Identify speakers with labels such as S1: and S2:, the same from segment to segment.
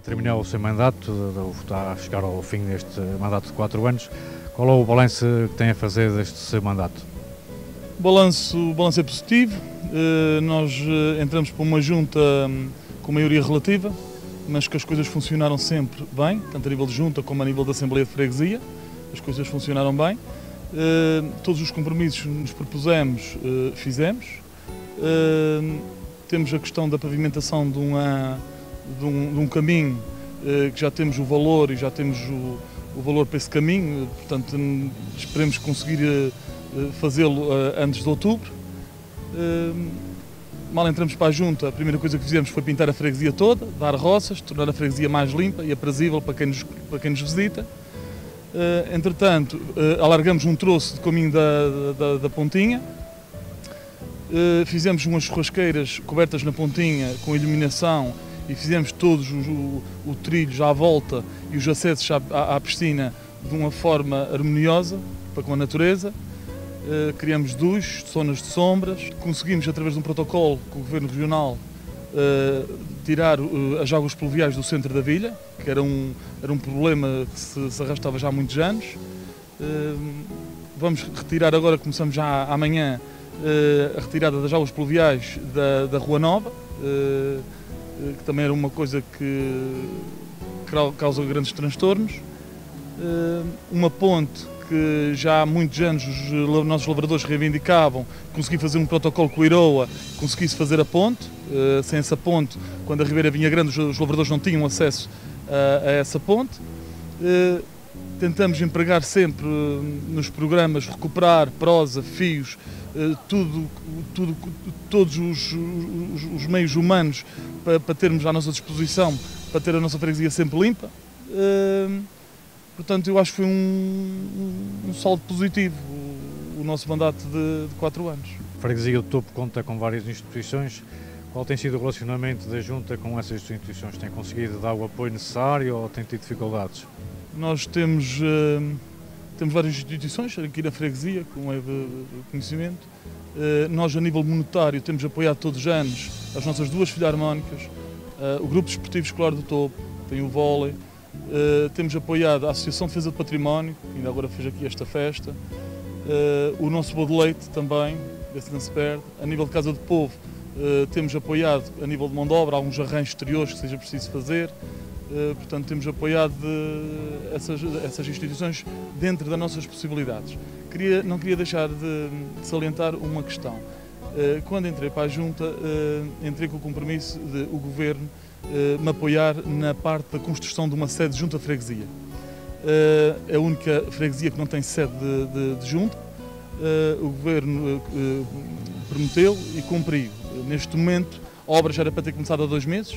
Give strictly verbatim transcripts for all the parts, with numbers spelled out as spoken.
S1: terminar o seu mandato, está a chegar ao fim deste mandato de quatro anos. Qual é o balanço que tem a fazer deste seu mandato?
S2: O balanço, o balanço é positivo. Nós entramos para uma junta com maioria relativa, mas que as coisas funcionaram sempre bem, tanto a nível de junta como a nível da Assembleia de Freguesia. As coisas funcionaram bem. Todos os compromissos que nos propusemos, fizemos. Temos a questão da pavimentação de, uma, de, um, de um caminho que já temos o valor e já temos o, o valor para esse caminho, portanto esperemos conseguir fazê-lo antes de outubro. Mal entramos para a junta, a primeira coisa que fizemos foi pintar a freguesia toda, dar roças, tornar a freguesia mais limpa e aprazível para quem nos, para quem nos visita. Entretanto, alargamos um troço de caminho da, da, da pontinha. Uh, fizemos umas churrasqueiras cobertas na pontinha com iluminação e fizemos todos os o, o trilhos à volta e os acessos à, à, à piscina de uma forma harmoniosa para com a natureza. Uh, criamos duches, zonas de sombras. Conseguimos, através de um protocolo com o Governo Regional, uh, tirar uh, as águas pluviais do centro da vila, que era um, era um problema que se, se arrastava já há muitos anos. Uh, vamos retirar agora, começamos já amanhã, Uh, a retirada das águas pluviais da, da Rua Nova, uh, uh, que também era uma coisa que causa grandes transtornos. Uh, uma ponte que já há muitos anos os nossos lavradores reivindicavam, consegui fazer um protocolo com o Iroa, conseguisse fazer a ponte. Uh, sem essa ponte, quando a Ribeira vinha grande, os, os lavradores não tinham acesso a, a essa ponte. Uh, tentamos empregar sempre uh, nos programas, recuperar prosa, fios, Uh, tudo, tudo, todos os, os, os meios humanos para, para termos à nossa disposição, para ter a nossa freguesia sempre limpa. Uh, portanto, eu acho que foi um, um saldo positivo o, o nosso mandato de, de quatro anos.
S1: A freguesia do Topo conta com várias instituições. Qual tem sido o relacionamento da Junta com essas instituições? Tem conseguido dar o apoio necessário ou tem tido dificuldades?
S2: Nós temos... Uh, Temos várias instituições aqui na freguesia, como é de conhecimento. Nós, a nível monetário, temos apoiado todos os anos as nossas duas filarmónicas, o Grupo Desportivo Escolar do Topo, tem o vôlei, temos apoiado a Associação de Defesa do Património, que ainda agora fez aqui esta festa, o nosso Boa de Leite também, desse não se perde. A nível de Casa do Povo, temos apoiado, a nível de mão de obra, alguns arranjos exteriores que seja preciso fazer. Uh, portanto, temos apoiado de, essas, essas instituições dentro das nossas possibilidades. Queria, não queria deixar de, de salientar uma questão. Uh, quando entrei para a Junta, uh, entrei com o compromisso de o Governo uh, me apoiar na parte da construção de uma sede de Junta de Freguesia. Uh, é a única freguesia que não tem sede de, de, de Junta. Uh, o Governo uh, prometeu e cumpriu. Uh, neste momento, a obra já era para ter começado há dois meses.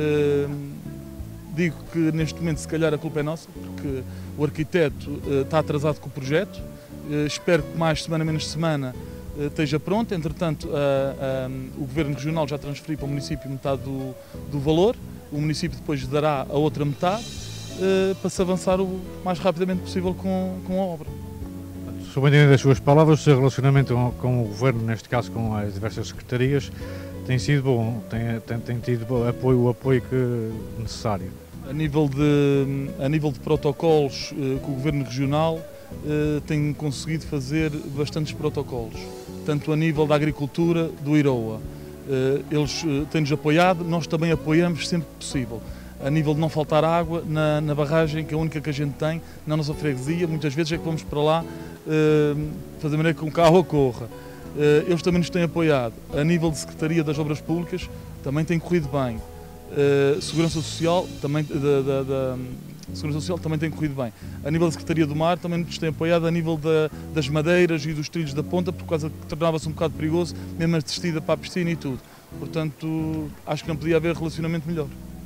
S2: Uh, Digo que neste momento se calhar a culpa é nossa, porque o arquiteto uh, está atrasado com o projeto. Uh, espero que mais semana, menos semana, uh, esteja pronto. Entretanto, uh, uh, o Governo Regional já transferiu para o município metade do, do valor. O município depois dará a outra metade uh, para se avançar o mais rapidamente possível com, com a obra.
S1: Subentendendo as suas palavras, o seu relacionamento com, com o Governo, neste caso com as diversas secretarias, tem sido bom, tem, tem, tem tido apoio, o apoio que necessário.
S2: A nível de, a nível de protocolos eh, com o Governo Regional, eh, tem conseguido fazer bastantes protocolos, tanto a nível da agricultura do Iroa. Eh, eles eh, têm-nos apoiado, nós também apoiamos sempre que possível. A nível de não faltar água na, na barragem, que é a única que a gente tem na nossa freguesia, muitas vezes é que vamos para lá eh, fazer maneira com que a água corra. Eh, eles também nos têm apoiado. A nível de Secretaria das Obras Públicas, também tem corrido bem. Uh, Segurança Social também, da, da, da, Segurança Social também tem corrido bem. A nível da Secretaria do Mar também nos tem apoiado a nível da, das madeiras e dos trilhos da ponta, por causa que tornava-se um bocado perigoso, mesmo a descida para a piscina e tudo. Portanto, acho que não podia haver relacionamento melhor.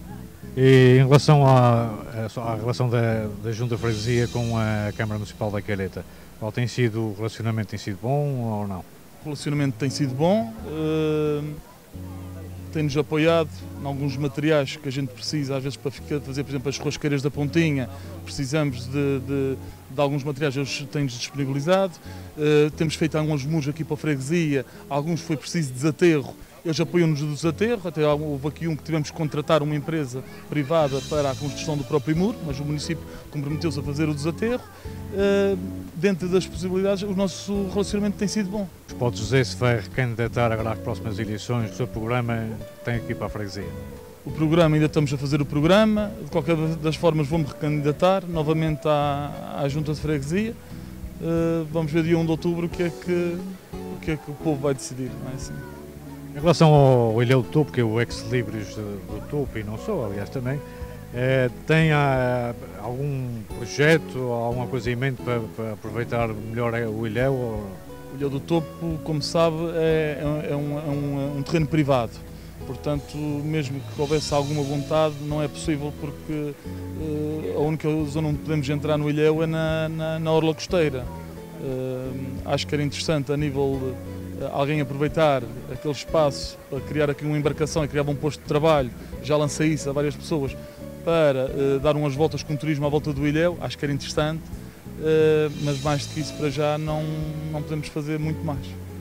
S1: E em relação à, à relação da, da Junta de Freguesia com a Câmara Municipal da Calheta, qual tem sido o relacionamento? Tem sido bom ou não?
S2: O relacionamento tem sido bom. Uh... Tem-nos apoiado em alguns materiais que a gente precisa, às vezes para fazer, por exemplo, as churrasqueiras da pontinha, precisamos de, de, de alguns materiais, eles têm-nos disponibilizado. Uh, temos feito alguns muros aqui para a freguesia, alguns foi preciso desaterro eles apoiam-nos no desaterro, até houve aqui um que tivemos que contratar uma empresa privada para a construção do próprio muro, mas o município comprometeu-se a fazer o desaterro. Dentro das possibilidades, o nosso relacionamento tem sido bom.
S1: Pode dizer se vai recandidatar agora às próximas eleições, o seu programa tem aqui para a freguesia?
S2: O programa, ainda estamos a fazer o programa, de qualquer das formas vou-me recandidatar novamente à, à Junta de Freguesia. Vamos ver dia um de outubro o que é que o, que é que o povo vai decidir, não é assim?
S1: Em relação ao Ilhéu do Topo, que é o ex-libris do Topo, e não só, aliás, também, eh, tem ah, algum projeto, alguma coisa em mente para, para aproveitar melhor o Ilhéu? Ou...
S2: O Ilhéu do Topo, como sabe, é, é, um, é um, um terreno privado. Portanto, mesmo que houvesse alguma vontade, não é possível porque uh, a única zona onde podemos entrar no Ilhéu é na, na, na orla costeira. Uh, acho que era interessante a nível de uh, alguém aproveitar aquele espaço para criar aqui uma embarcação e criar um posto de trabalho, já lancei isso a várias pessoas, para uh, dar umas voltas com turismo à volta do Ilhéu, acho que era interessante, uh, mas mais do que isso para já não, não podemos fazer muito mais.